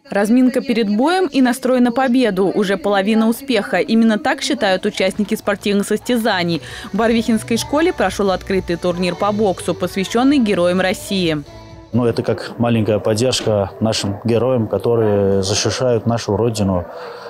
Разминка перед боем и настрой на победу – уже половина успеха. Именно так считают участники спортивных состязаний. В Барвихинской школе прошел открытый турнир по боксу, посвященный героям России. Это как маленькая поддержка нашим героям, которые защищают нашу родину.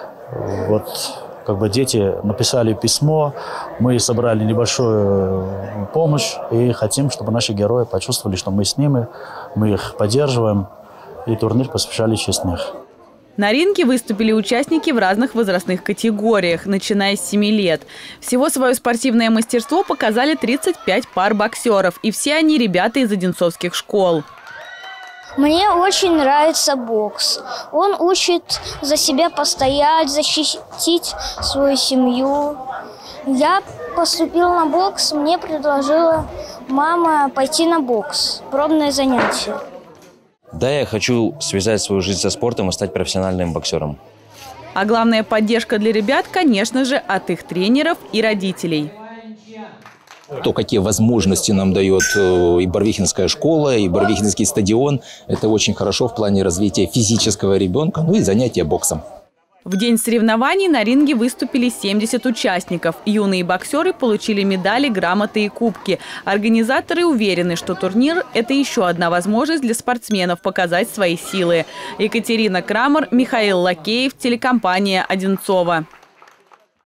Дети написали письмо, мы собрали небольшую помощь и хотим, чтобы наши герои почувствовали, что мы с ними, мы их поддерживаем. И турнир посвящали в честь них. На ринге выступили участники в разных возрастных категориях, начиная с 7 лет. Всего свое спортивное мастерство показали 35 пар боксеров. И все они ребята из одинцовских школ. Мне очень нравится бокс. Он учит за себя постоять, защитить свою семью. Я поступил на бокс, мне предложила мама пойти на бокс. Пробное занятие. Да, я хочу связать свою жизнь со спортом и стать профессиональным боксером. А главная поддержка для ребят, конечно же, от их тренеров и родителей. То, какие возможности нам дает и Барвихинская школа, и Барвихинский стадион, это очень хорошо в плане развития физического ребенка, и занятия боксом. В день соревнований на ринге выступили 70 участников. Юные боксеры получили медали, грамоты и кубки. Организаторы уверены, что турнир – это еще одна возможность для спортсменов показать свои силы. Екатерина Крамер, Михаил Лакеев, телекомпания «Одинцово».